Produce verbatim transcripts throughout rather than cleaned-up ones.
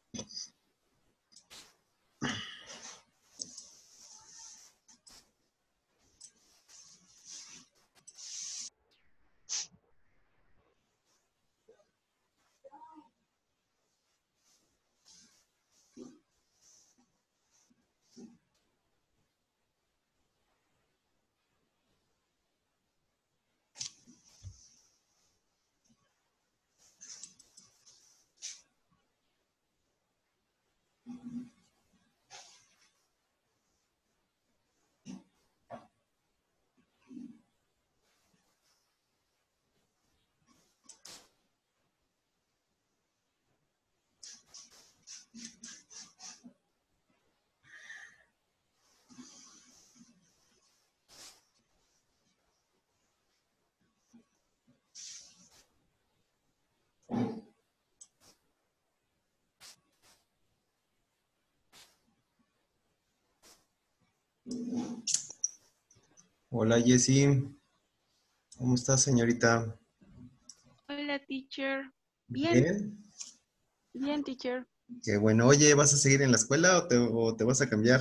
Hola Jessy, ¿cómo estás, señorita? Hola, teacher. Bien, Bien, bien, teacher. qué bueno. Oye, ¿vas a seguir en la escuela o te, o te vas a cambiar?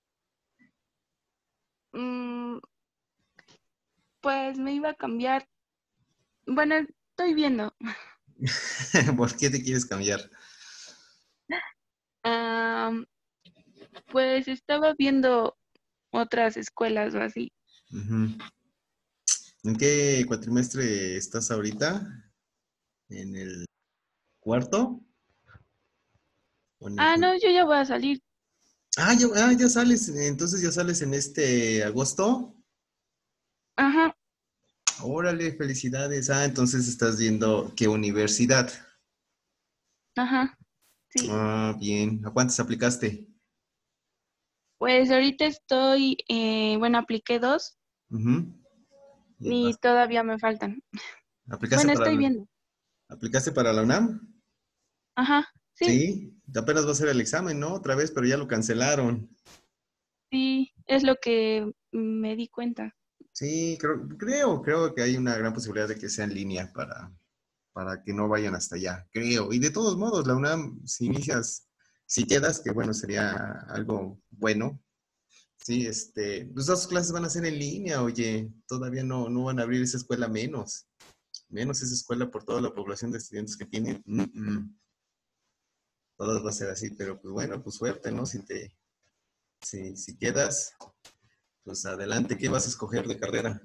Mm, pues me iba a cambiar. Bueno, estoy viendo. ¿Por qué te quieres cambiar? Am, pues estaba viendo otras escuelas o así. Ujú. ¿En qué cuatrimestre estás ahorita? ¿En el cuarto? ¿O en el Ah, quin- no, yo ya voy a salir. Ah, ya, ah, ya sales, entonces ya sales en este agosto. Ajá, Órale, felicidades. Ah, entonces estás viendo qué universidad. ajá, sí. Ah, bien. ¿A cuántas aplicaste? Pues ahorita estoy, eh, bueno, apliqué dos Ujú. Y y vas- todavía me faltan. ¿Aplicaste Bueno, para estoy la, viendo. ¿aplicaste para la UNAM? Ajá, sí, Sí, apenas va a ser el examen, ¿no? Otra vez, pero ya lo cancelaron. sí, es lo que me di cuenta. Sí, creo, creo, creo que hay una gran posibilidad de que sea en línea para, para que no vayan hasta allá, creo. Y de todos modos, la UNAM, si inicias, si quedas, que bueno, sería algo bueno. Sí, este, pues las clases van a ser en línea, oye, todavía no, no van a abrir esa escuela menos, menos esa escuela por toda la población de estudiantes que tienen. Mm, mm, todas va a ser así, pero pues bueno, pues suerte, ¿no? Si te, si, si quedas, pues adelante, ¿qué vas a escoger de carrera?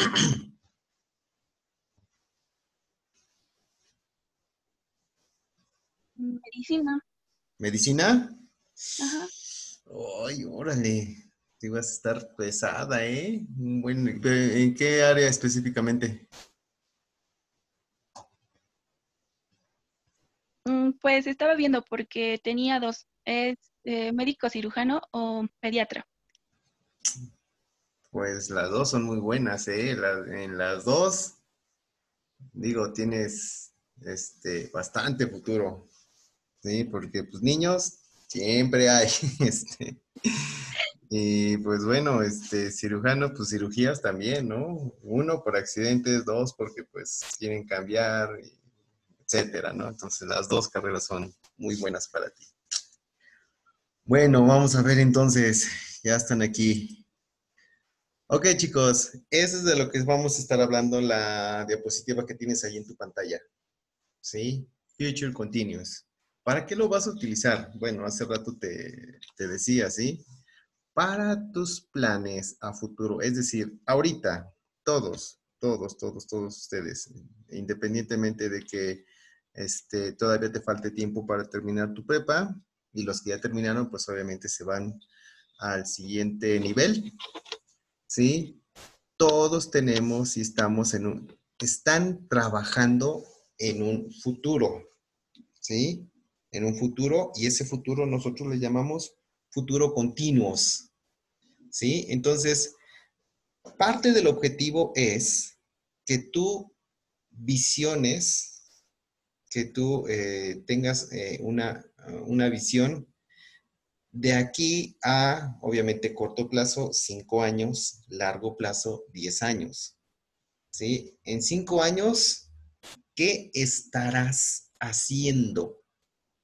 Medicina. ¿Medicina? Ajá. Ay, órale, te vas a estar pesada, ¿eh? Bueno, ¿en qué área específicamente? Mm, Pues estaba viendo porque tenía dos. Es eh, médico cirujano o pediatra. Pues las dos son muy buenas, ¿eh? La- en las dos, digo, tienes este bastante futuro, ¿sí? Porque pues niños siempre hay, este, y pues bueno, este, cirujano, pues cirugías también, ¿no? Uno por accidentes, dos porque pues quieren cambiar, etcétera, ¿no? Entonces las dos carreras son muy buenas para ti. Bueno, vamos a ver entonces, ya están aquí. Ok, chicos, eso es de lo que vamos a estar hablando, la diapositiva que tienes ahí en tu pantalla, ¿sí? Future Continuous. ¿Para qué lo vas a utilizar? Bueno, hace rato te, te decía, ¿sí? Para tus planes a futuro, es decir, ahorita, todos, todos, todos, todos ustedes, independientemente de que este, todavía te falte tiempo para terminar tu prepa, y los que ya terminaron, pues obviamente se van al siguiente nivel, ¿sí? Todos tenemos y estamos en un, están trabajando en un futuro, ¿sí? En un futuro, y ese futuro nosotros le llamamos futuro continuos, ¿sí? Entonces, parte del objetivo es que tú visiones, que tú eh, tengas eh, una, una visión de aquí a, obviamente, corto plazo, cinco años, largo plazo, diez años. ¿Sí? En cinco años, ¿qué estarás haciendo?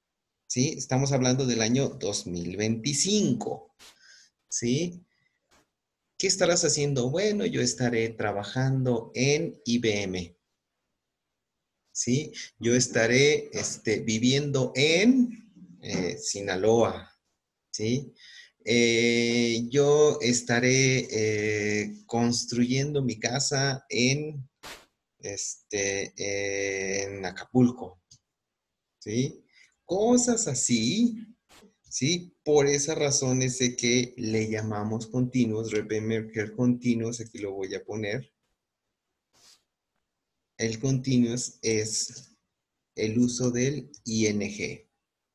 ¿sí? Estamos hablando del año dos mil veinticinco, ¿sí? ¿Qué estarás haciendo? Bueno, yo estaré trabajando en I B M, ¿sí? Yo estaré este, viviendo en eh, Sinaloa, ¿sí? Eh, yo estaré eh, construyendo mi casa en, este, en Acapulco, ¿sí? Cosas así, ¿sí? Por esas razones de que le llamamos continuos, repeat continuos, aquí lo voy a poner. El continuous es el uso del ing,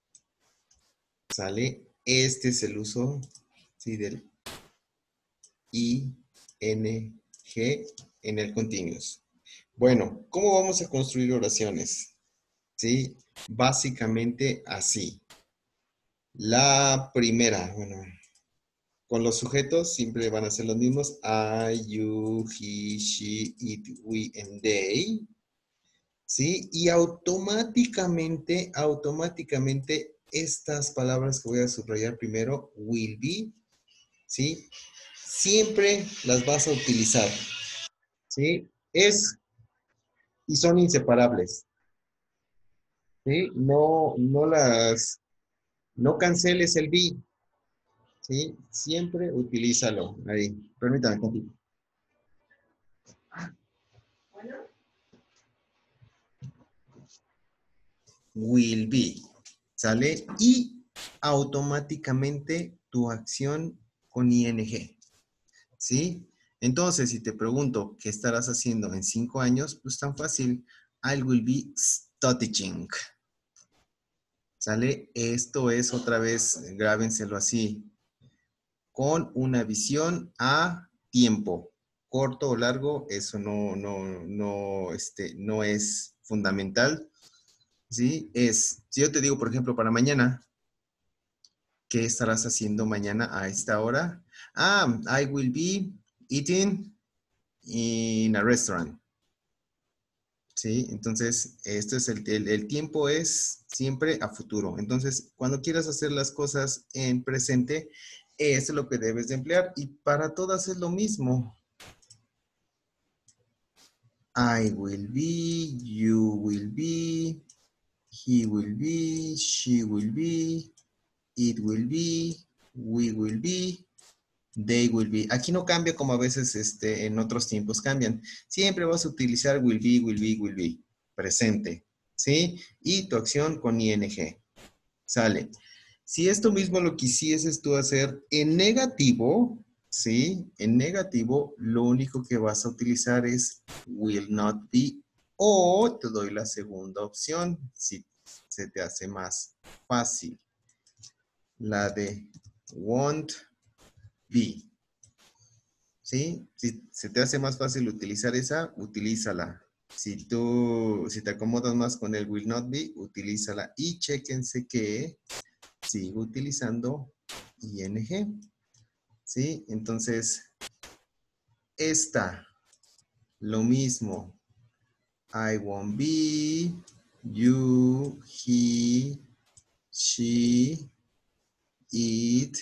¿sale? Este es el uso, ¿sí? Del ing en el continuous. Bueno, ¿cómo vamos a construir oraciones? ¿Sí? Básicamente así. La primera, bueno, con los sujetos siempre van a ser los mismos. I, you, he, she, it, we, and they. ¿Sí? Y automáticamente, automáticamente, estas palabras que voy a subrayar primero, will be, ¿sí? Siempre las vas a utilizar, ¿sí? Es, y son inseparables, ¿sí? No, no las, no canceles el be, ¿sí? Siempre utilízalo. Ahí, permítame, contigo. Will be, ¿sale? Y automáticamente tu acción con ing, ¿sí? Entonces, si te pregunto, ¿qué estarás haciendo en cinco años? Pues tan fácil. I will be studying. ¿Sale? Esto es otra vez, grábenselo así, con una visión a tiempo. Corto o largo, eso no, no, no, este, no es fundamental. ¿Sí? Es, si yo te digo, por ejemplo, para mañana, ¿qué estarás haciendo mañana a esta hora? Ah, I will be eating in a restaurant. ¿Sí? Entonces, esto es el, el, el tiempo es siempre a futuro. Entonces, cuando quieras hacer las cosas en presente, es lo que debes de emplear. Y para todas es lo mismo. I will be, you will be, he will be, she will be, it will be, we will be, they will be. Aquí no cambia como a veces este, en otros tiempos cambian. Siempre vas a utilizar will be, will be, will be. Presente. ¿Sí? Y tu acción con ing. Sale. Si esto mismo lo quisieses tú hacer en negativo, ¿sí? En negativo, lo único que vas a utilizar es will not be, o te doy la segunda opción, si se te hace más fácil. La de won't be. ¿Sí? Si se te hace más fácil utilizar esa, utilízala. Si tú, si te acomodas más con el will not be, utilízala. Y chéquense que sigo utilizando ing. ¿Sí? Entonces, esta, lo mismo. I won't be, you, he, she, it,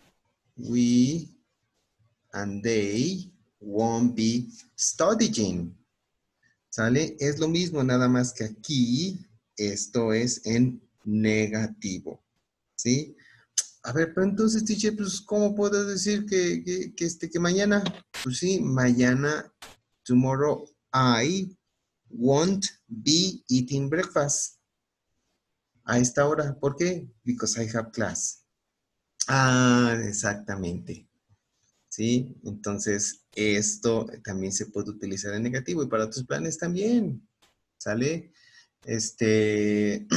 we, and they won't be studying. ¿Sale? Es lo mismo, nada más que aquí esto es en negativo. ¿Sí? A ver, pero entonces, teacher, pues, ¿cómo puedo decir que, que, que, este, que mañana? Pues sí, mañana, tomorrow, I won't be eating breakfast. A esta hora. ¿Por qué? Because I have class. Ah, exactamente. ¿Sí? Entonces, esto también se puede utilizar en negativo y para tus planes también. ¿Sale? Este,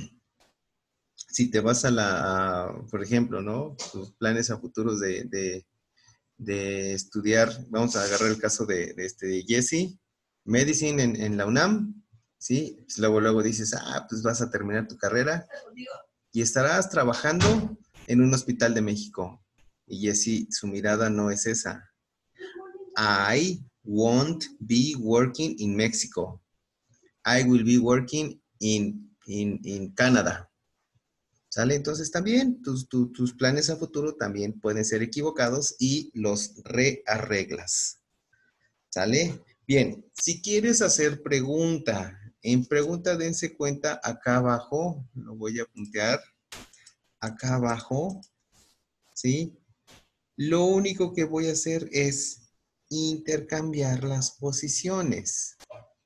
si te vas a la, a, por ejemplo, ¿no? Tus planes a futuros de, de, de estudiar, vamos a agarrar el caso de, de este de Jesse, Medicine en, en la UNAM, ¿sí? Pues luego, luego dices, ah, pues vas a terminar tu carrera y estarás trabajando en un hospital de México. Y Jesse, su mirada no es esa. I won't be working in Mexico. I will be working in, in, in Canada. ¿Sale? Entonces también tus, tu, tus planes a futuro también pueden ser equivocados y los rearreglas. ¿Sale? Bien, si quieres hacer pregunta, en pregunta dense cuenta acá abajo, lo voy a puntear, acá abajo, ¿sí? Lo único que voy a hacer es intercambiar las posiciones.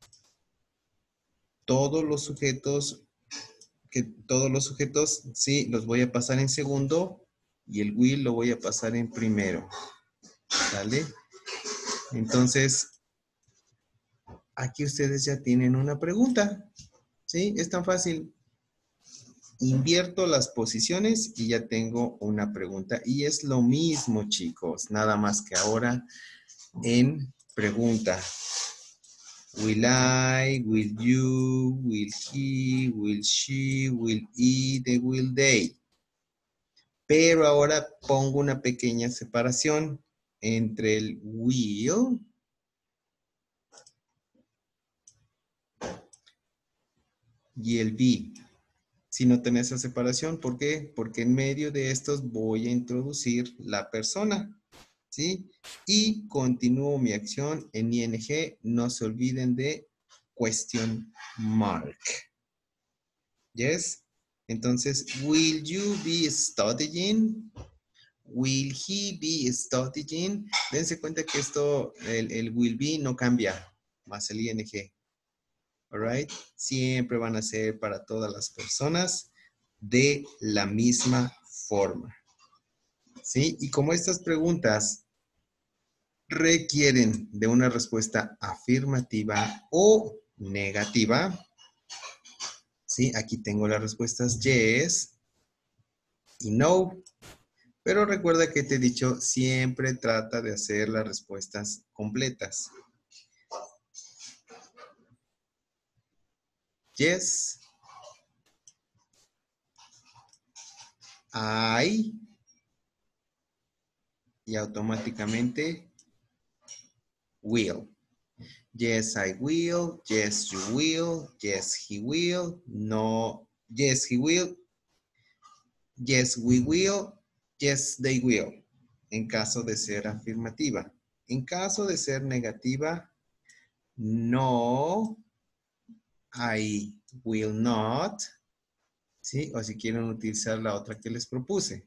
Todos los sujetos, que todos los sujetos, sí, los voy a pasar en segundo y el will lo voy a pasar en primero. ¿Sale? Entonces, aquí ustedes ya tienen una pregunta. ¿Sí? Es tan fácil. Invierto las posiciones y ya tengo una pregunta. Y es lo mismo, chicos. Nada más que ahora en pregunta. Will I, will you, will he, will she, will he, they, will they. Pero ahora pongo una pequeña separación entre el will y el be. Si no tenés esa separación, ¿por qué? Porque en medio de estos voy a introducir la persona, ¿sí? Y continúo mi acción en ing. No se olviden de question mark. ¿Yes? Entonces, will you be studying? Will he be studying? Dense cuenta que esto, el, el will be no cambia, más el ing. Alright, siempre van a ser para todas las personas de la misma forma. ¿Sí? Y como estas preguntas requieren de una respuesta afirmativa o negativa, ¿sí? Aquí tengo las respuestas yes y no. Pero recuerda que te he dicho, siempre trata de hacer las respuestas completas. Yes. I. Y automáticamente will. Yes, I will. Yes, you will. Yes, he will. No. Yes, he will. Yes, we will. Yes, they will. En caso de ser afirmativa. En caso de ser negativa, no, I will not. ¿Sí? O si quieren utilizar la otra que les propuse.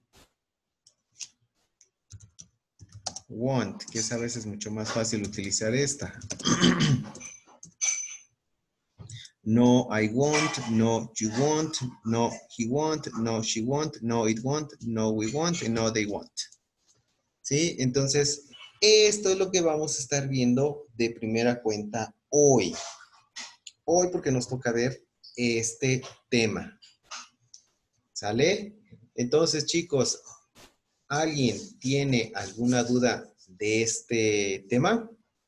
Won't, que es a veces mucho más fácil utilizar esta. No, I won't. No, you won't. No, he won't. No, she won't. No, it won't. No, we won't. And no, they won't. ¿Sí? Entonces, esto es lo que vamos a estar viendo de primera cuenta hoy. Hoy porque nos toca ver este tema. ¿Sale? Entonces, chicos, ¿alguien tiene alguna duda de este tema?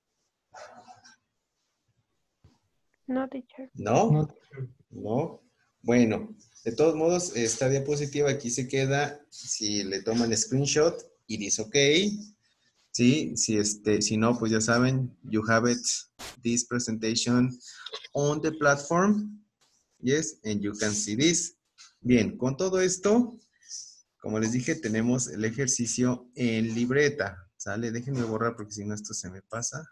No, teacher. ¿No? No. ¿No? Bueno, de todos modos, esta diapositiva aquí se queda. Si le toman screenshot, it is okay. Sí, si, este, si no, pues ya saben, you have it, this presentation on the platform. Yes, and you can see this. Bien, con todo esto, como les dije, tenemos el ejercicio en libreta. ¿Sale? Déjenme borrar porque si no esto se me pasa.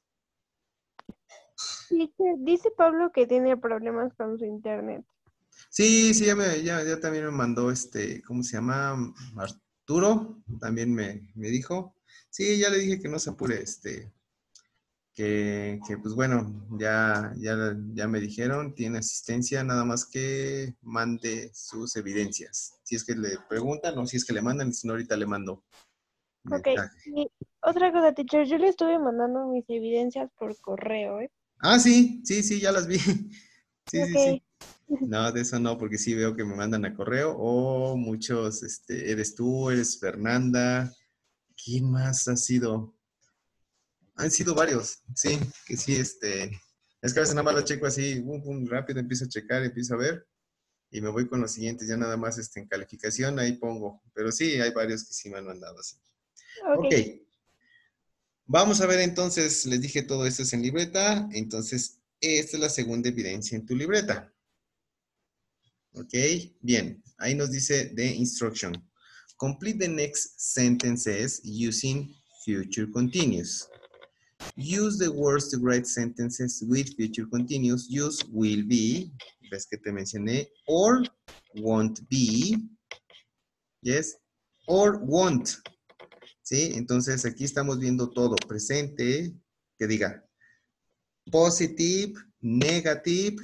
Teacher, dice Pablo que tiene problemas con su internet. Sí, sí, ya, me, ya, ya también me mandó este, ¿cómo se llama? Arturo, también me, me dijo. Sí, ya le dije que no se apure, este, que, que pues bueno, ya, ya, ya me dijeron, tiene asistencia, nada más que mande sus evidencias. Si es que le preguntan o si es que le mandan, si no ahorita le mando Ok, mensaje. y otra cosa, teacher, yo le estuve mandando mis evidencias por correo, ¿eh? Ah, sí, sí, sí, ya las vi. Sí, sí, sí. Ok. No, de eso no, porque sí veo que me mandan a correo o muchos, este, eres tú, eres Fernanda. ¿Quién más ha sido? Han sido varios, sí, que sí, este, es que a veces nada más lo checo así, pum, pum, rápido, empiezo a checar, empiezo a ver y me voy con los siguientes, ya nada más este, en calificación, ahí pongo, pero sí, hay varios que sí me han mandado así. Ok, Ok. vamos a ver entonces, les dije todo esto es en libreta, entonces esta es la segunda evidencia en tu libreta. Ok, bien. Ahí nos dice the instruction. Complete the next sentences using future continuous. Use the words to write sentences with future continuous. Use will be, ves que te mencioné, or won't be, yes, or won't. ¿Sí? Entonces aquí estamos viendo todo. Presente, que diga positive, negative,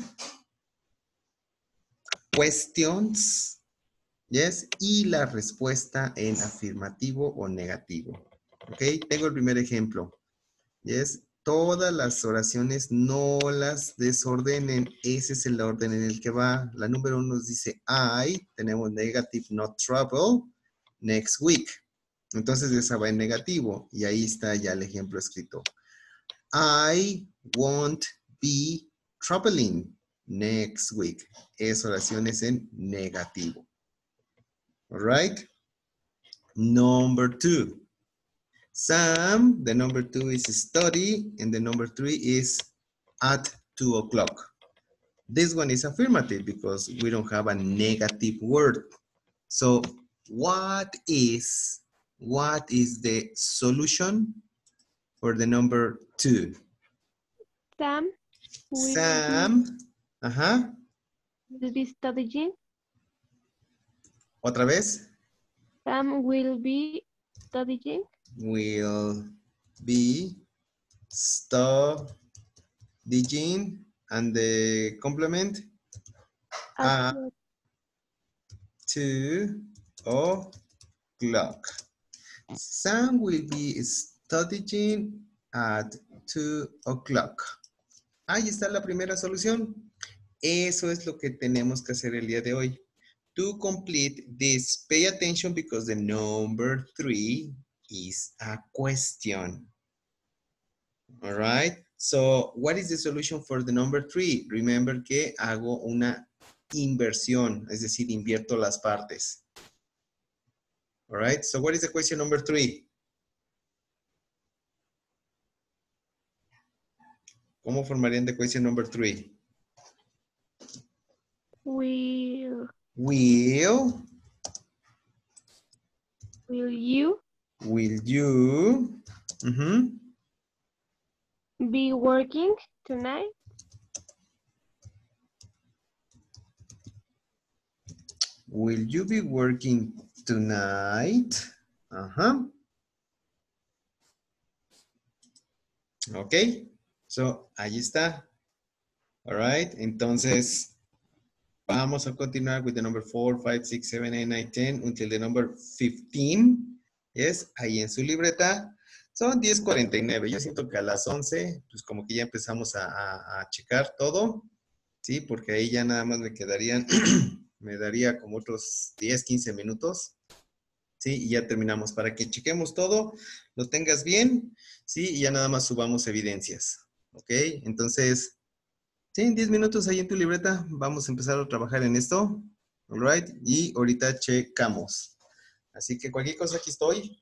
questions, yes, y la respuesta en afirmativo o negativo. Ok, tengo el primer ejemplo. Yes, todas las oraciones no las desordenen. Ese es el orden en el que va. La número uno nos dice I, tenemos negative, not trouble, next week. Entonces esa va en negativo y ahí está ya el ejemplo escrito. I won't be troubling next week. Es oraciones en negativo. All right. Number two. Sam, the number two is study, and the number three is at two o'clock. This one is affirmative because we don't have a negative word. So what is, what is the solution for the number two? Sam will, Sam, ajá, will be studying. otra vez, Sam will be studying. will be studying, and the complement, At at two o'clock. Sam will be studying at two o'clock. Ahí está la primera solución. Eso es lo que tenemos que hacer el día de hoy. To complete this, pay attention because the number three is a question. All right. So, what is the solution for the number three? Remember que hago una inversión, es decir, invierto las partes. All right. So, what is the question number three? ¿Cómo formarían the question number three? will Will, will you will you, mhm, be working tonight? will you be working tonight? Ajá. Ok. So, ahí está. All right. Entonces, vamos a continuar with the number four, five, six, seven, eight, nine, ten until the number fifteen. Yes, ahí en su libreta. Son diez cuarenta y nueve. Yo siento que a las once, pues como que ya empezamos a, a, a checar todo. Sí, porque ahí ya nada más me quedarían, me daría como otros diez, quince minutos. Sí, y ya terminamos. Para que chequemos todo, lo tengas bien. Sí, y ya nada más subamos evidencias. Ok, entonces, sí, en diez minutos ahí en tu libreta vamos a empezar a trabajar en esto. All right, y ahorita checamos. Así que cualquier cosa aquí estoy.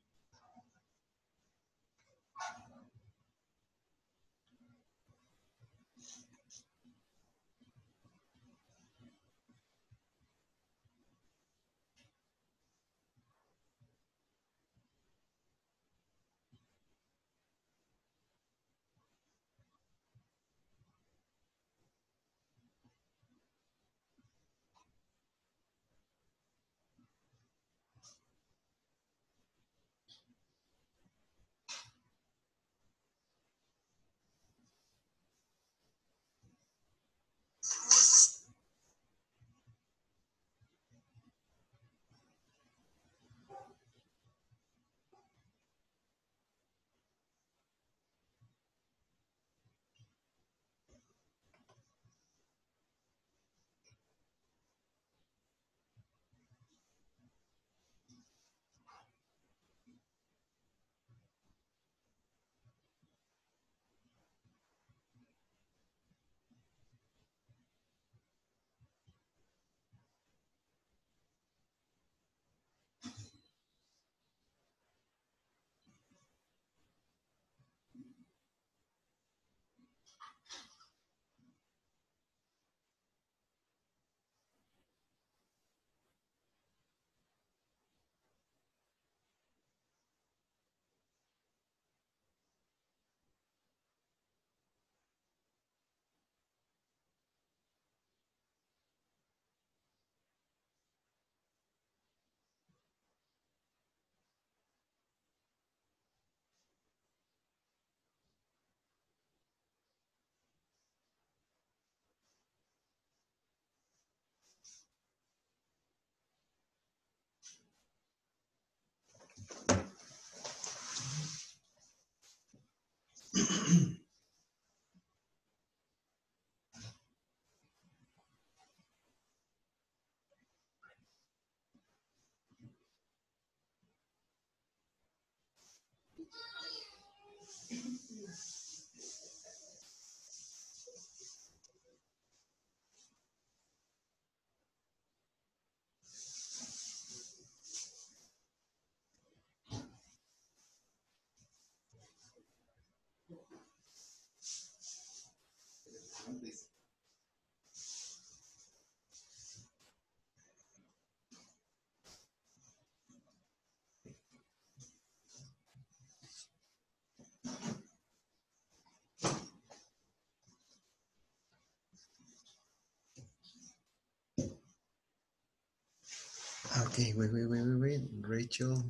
Okay, wait, wait, wait, wait, wait. Rachel.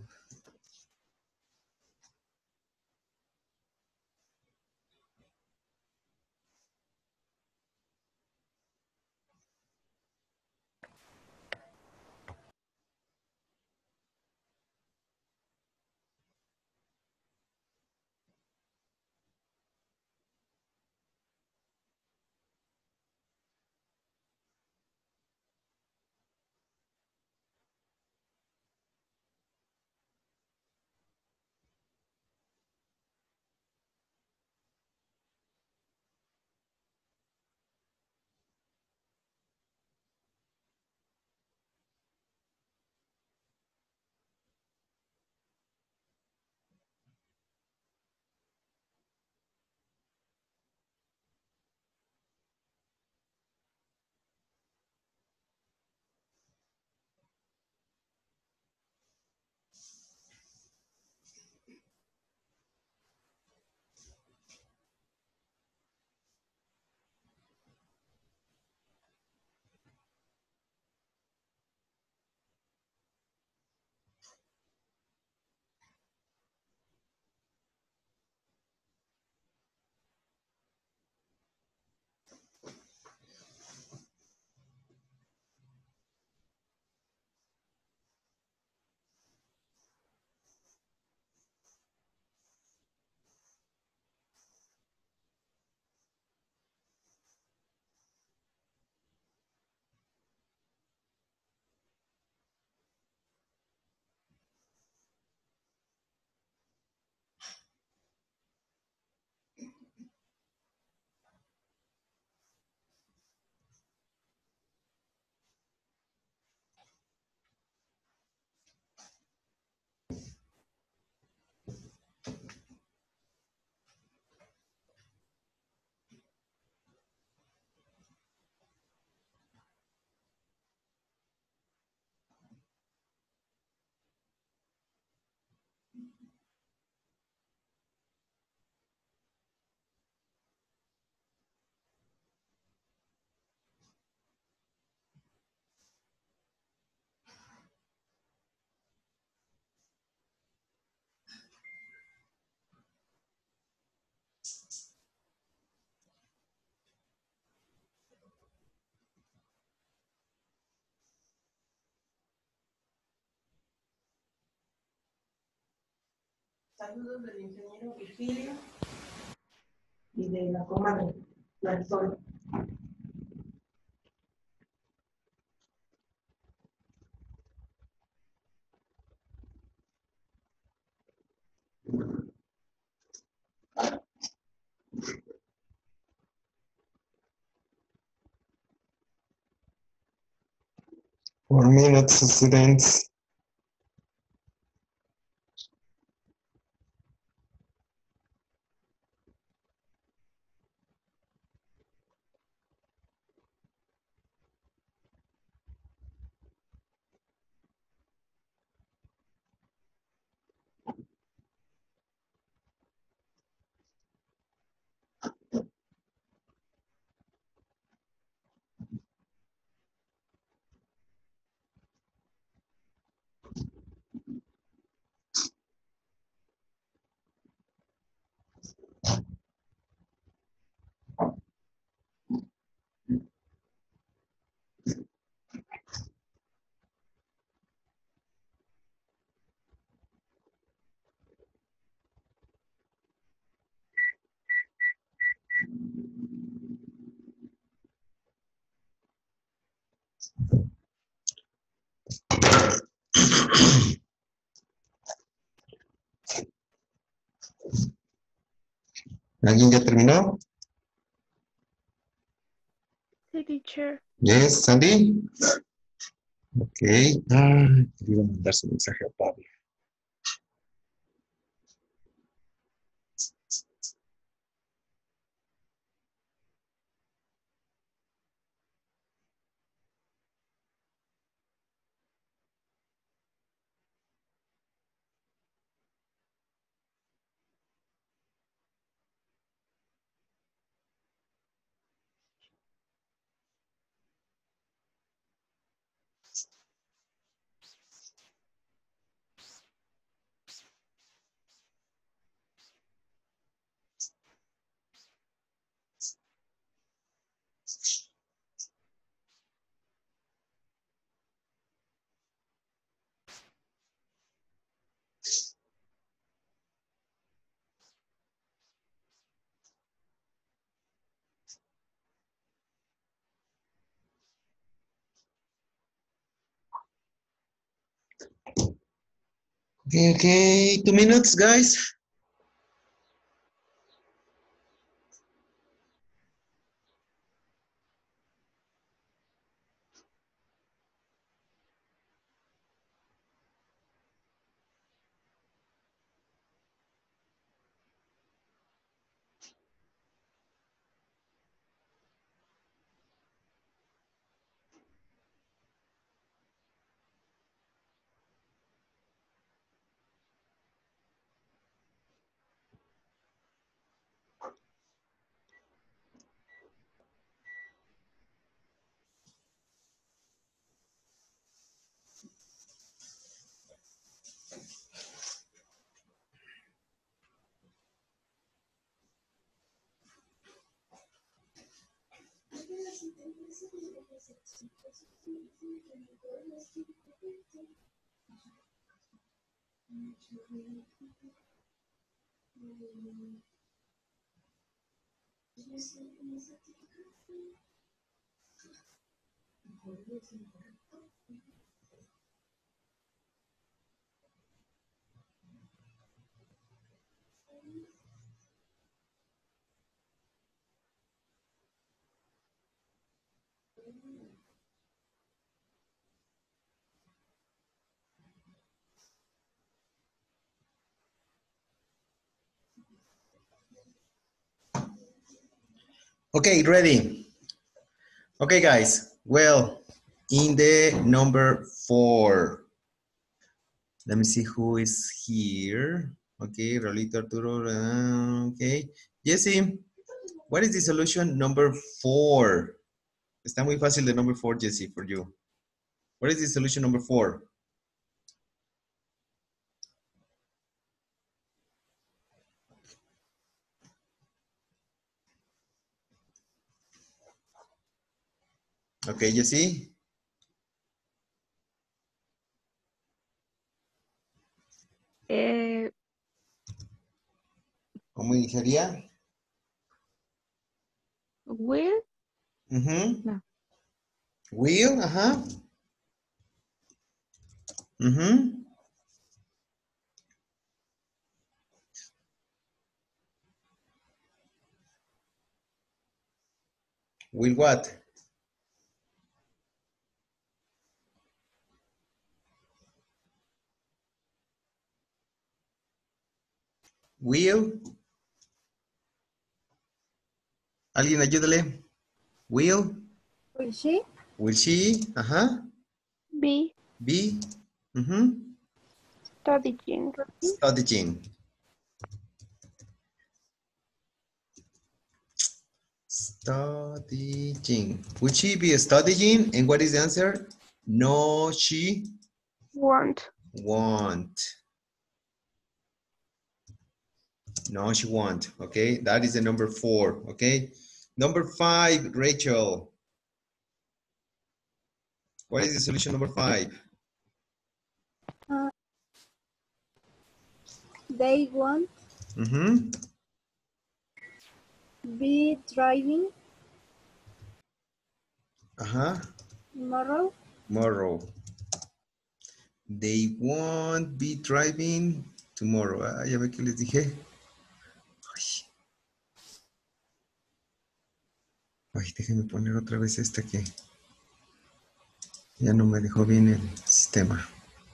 Saludos del ingeniero Virgilio y de la comadre Marisol. Four minutes, students. ¿Alguien ya terminó? Sí, teacher. Yes, Sandy. Ok. Ah, quería mandar su mensaje a Pablo. Okay, okay. Two minutes, guys. Okay, ready. Okay, guys. Well, in the number four. Let me see who is here. Okay, Rolito Arturo. uh, Okay. Jesse, what is the solution number four? Está muy fácil the number four, Jesse, for you. What is the solution number four? Okay, Jesse. Eh, ¿Cómo iniciaría? will, Mhm. no. Will, ajá. Mhm. Will what? Will. ¿Alguien ayúdale? Will. Will she Will she? Ajá. be Be. Mhm. studying? Studying. Studying. Would she be studying? And what is the answer? No, she Want. won't. No, she won't. Okay, that is the number four. Okay, number five, Rachel. What is the solution number five? Uh, they won't Mm-hmm. be driving Uh-huh. tomorrow. Tomorrow. They won't be driving tomorrow. Ah, ya ve que les dije. Ay. Ay, déjenme poner otra vez esta que ya no me dejó bien el sistema.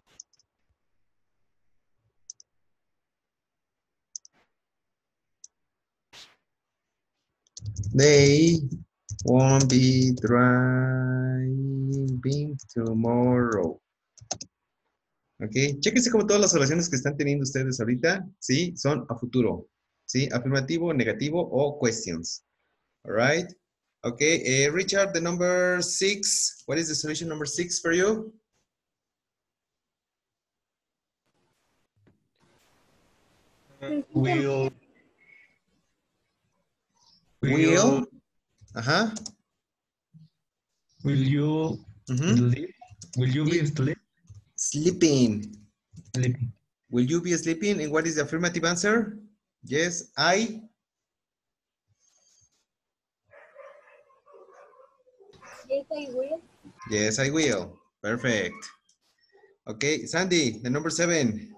They won't be driving tomorrow. Ok, chéquense como todas las oraciones que están teniendo ustedes ahorita, ¿sí? Son a futuro, ¿sí? Afirmativo, negativo o questions. All right. Okay, eh, Richard, the number six. What is the solution number six for you? Will. Will. Ajá. Will you Mhm. sleep? Will you be asleep? Sleeping. Sleeping. Will you be sleeping? And what is the affirmative answer? Yes, I. Yes, I will. Yes, I will. Perfect. Okay, Sandy, the number seven.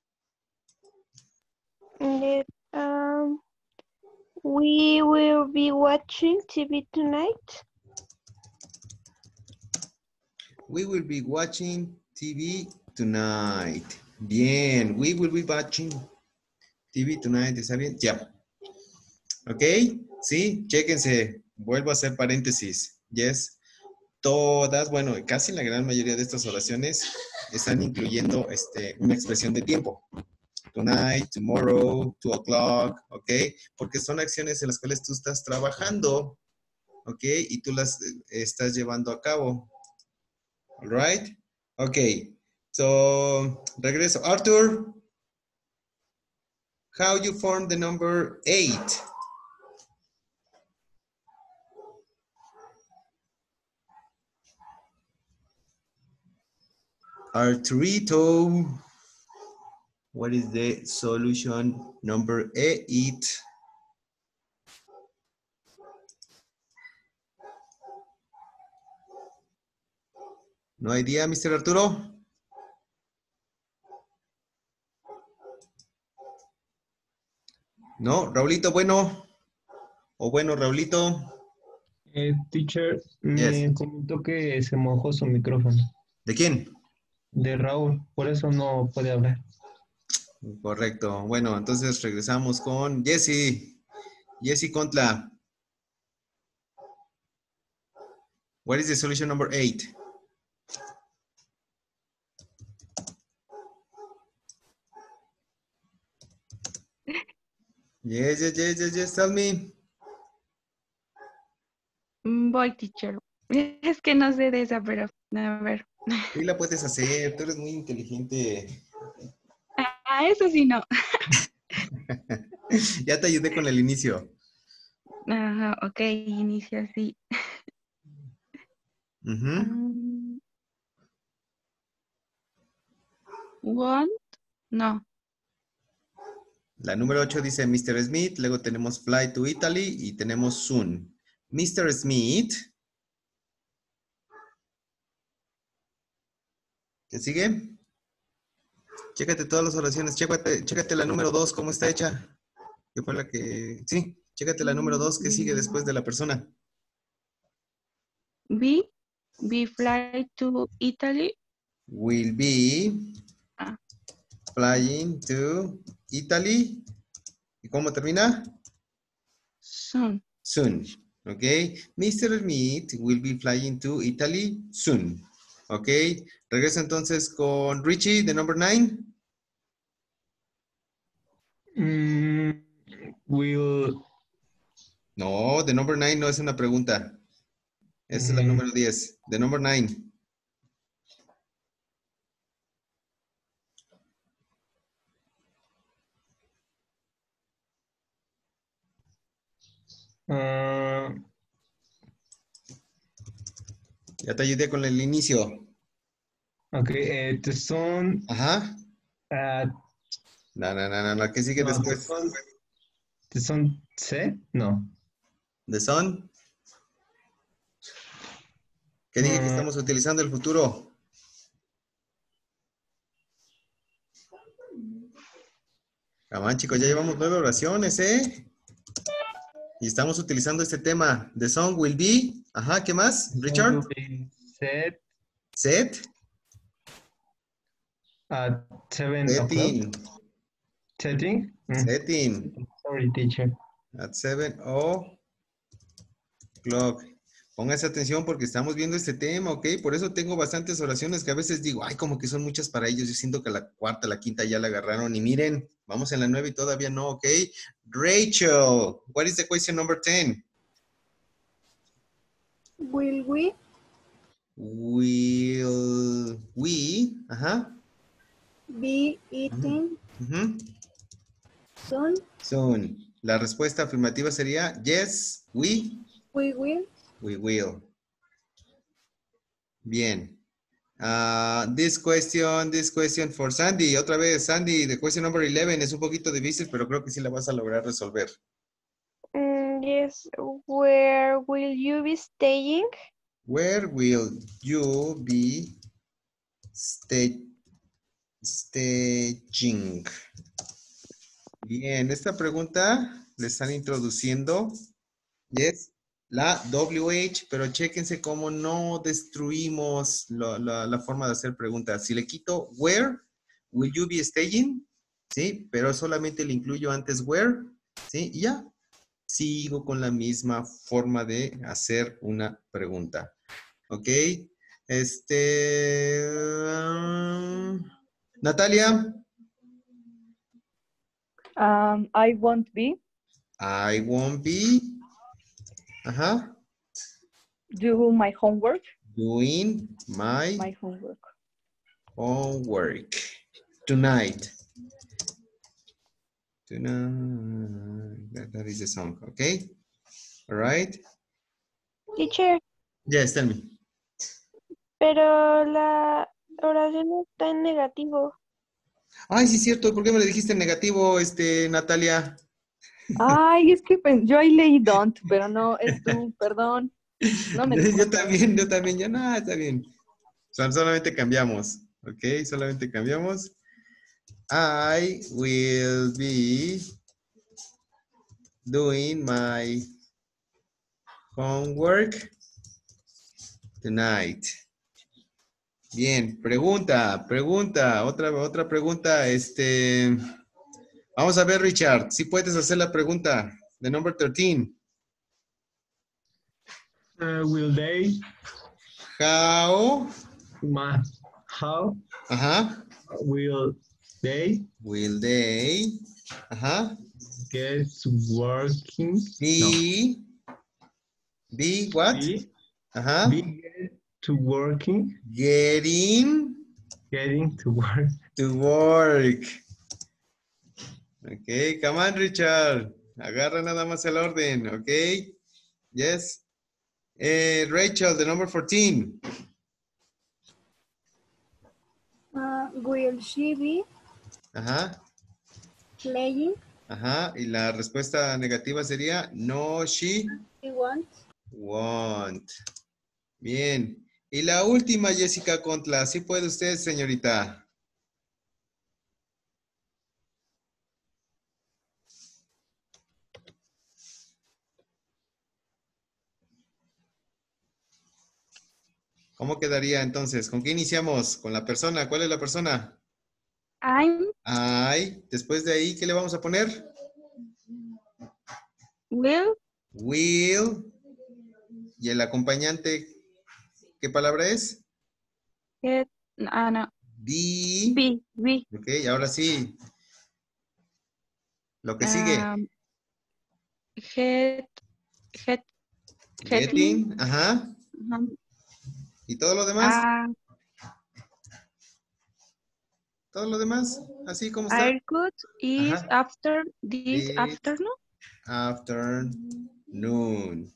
Let, um, we will be watching T V tonight. We will be watching T V tonight. Bien, we will be watching T V tonight. ¿Está bien? Ya. Ok, sí, chéquense. Vuelvo a hacer paréntesis. Yes. Todas, bueno, casi la gran mayoría de estas oraciones están incluyendo este, una expresión de tiempo. Tonight, tomorrow, two o'clock, ok, porque son acciones en las cuales tú estás trabajando, ok, y tú las eh, estás llevando a cabo. All right? Ok, so, regreso. Arthur, how you form the number eight? Arturito, what is the solution number eight? No idea, mister Arturo? No, Raulito, bueno. O bueno, Raulito. Eh, teacher, Yes. me comentó que se mojó su micrófono. ¿De quién? De Raúl, por eso no puede hablar. Correcto. Bueno, entonces regresamos con Jesse. Jesse Contla. What is the solution number eight? Yes, yes, yes, yes, yes, tell me. Mm, Voy, teacher. Es que no sé de esa, pero a ver. Sí la puedes hacer, tú eres muy inteligente. Ah, eso sí no. Ya te ayudé con el inicio. Ajá, ok, inicia así. Ujú. Um, want? No. La número ocho dice mister Smith, luego tenemos fly to Italy y tenemos soon. mister Smith. ¿Qué sigue? Chécate todas las oraciones, chécate, chécate la número dos, cómo está hecha. ¿Qué fue la que...? Sí, chécate la número dos, ¿qué sigue después de la persona? Be, be fly to Italy. Will be Ah. flying to Italy. ¿Y cómo termina? Soon. Soon. ¿Ok? mister Smith will be flying to Italy soon. ¿Ok? Regreso entonces con Richie, de number nine. Mm, will. No, de number nine no es una pregunta. Esa es la Mm, número diez. De number nine. ah, Ya te ayudé con el inicio. ok, eh, the sun Ajá. at. No, no, no, no, no. ¿Qué sigue No, the después? sun, the sun set? No. The sun. ¿Qué dije que Ah, estamos utilizando el futuro? Camán, chicos, ya llevamos nueve oraciones, ¿eh? Y estamos utilizando este tema. The song will be, ajá, ¿qué más? The song Richard? will be set Set. at seven o'clock. Setting. Setting? Mm, Setting. Sorry, teacher. At seven o'clock. Póngase atención porque estamos viendo este tema, ¿ok? Por eso tengo bastantes oraciones que a veces digo, ay, como que son muchas para ellos. Yo siento que la cuarta, la quinta ya la agarraron. Y miren, vamos en la nueve y todavía no, ¿ok? Rachel, what is the question number ten? Will we Will we, ajá, be eating ujú, soon? soon. La respuesta afirmativa sería, yes, we, We will. we will. Bien. Uh, this question, this question for Sandy. Otra vez, Sandy, the question number eleven es un poquito difícil, pero creo que sí la vas a lograr resolver. Mm, yes. Where will you be staying? Where will you be stay, staging? Bien, esta pregunta le están introduciendo, yes, la W H, pero chéquense cómo no destruimos lo- la, la forma de hacer preguntas. Si le quito where, will you be staging? Sí, pero solamente le incluyo antes where, sí, y ya. Sigo con la misma forma de hacer una pregunta. ¿Ok? Este... um, Natalia. Um, I won't be. I won't be. Ajá. Do my homework. Doing my, My homework. homework tonight. Tonight. That, that is the song. Okay. All right. Teacher, Yes, tell me. pero la oración está en negativo. Ay, sí es cierto. ¿Por qué me le dijiste en negativo, este, Natalia? Ay, es que pen- yo ahí leí don't, pero no, es tú, perdón. No me di Yo cuenta. también, yo también. Ya nada, está bien. Sol- solamente cambiamos. Ok, solamente cambiamos. I will be doing my homework tonight. Bien, pregunta, pregunta, otra, otra pregunta, este, vamos a ver, Richard, si puedes hacer la pregunta de number thirteen. Uh, will they, How, ma, how ajá, will they will they, ajá, get working? No, be, be what? be, Ajá, be get to working, getting getting to work. to work. Ok, come on, Richard. Agarra nada más el orden, ok. Yes. Eh, Rachel, the number fourteen. Uh, will she be Ajá, playing? ajá. Y la respuesta negativa sería no, she She wants. won't. Bien. Y la última, Jessica Contla. ¿Sí puede usted, señorita? ¿Cómo quedaría entonces? ¿Con qué iniciamos? ¿Con la persona? ¿Cuál es la persona? I'm, Ay. Después de ahí, ¿qué le vamos a poner? will, Will. ¿Y el acompañante qué palabra es? get, ah, no, Be. be, be, Ok, ahora sí. Lo que sigue. um, get, get, Getting. Ajá. um, ¿Y todo lo demás? ah, ¿Todo lo demás? Así como está. haircut is Ajá. after this This afternoon. afternoon.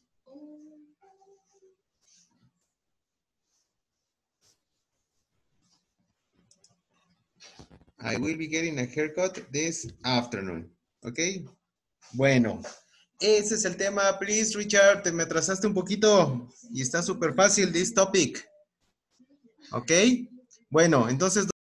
I will be getting a haircut this afternoon. ¿Ok? Bueno, ese es el tema. Please, Richard, te me atrasaste un poquito y está súper fácil this topic. ¿Ok? Bueno, entonces...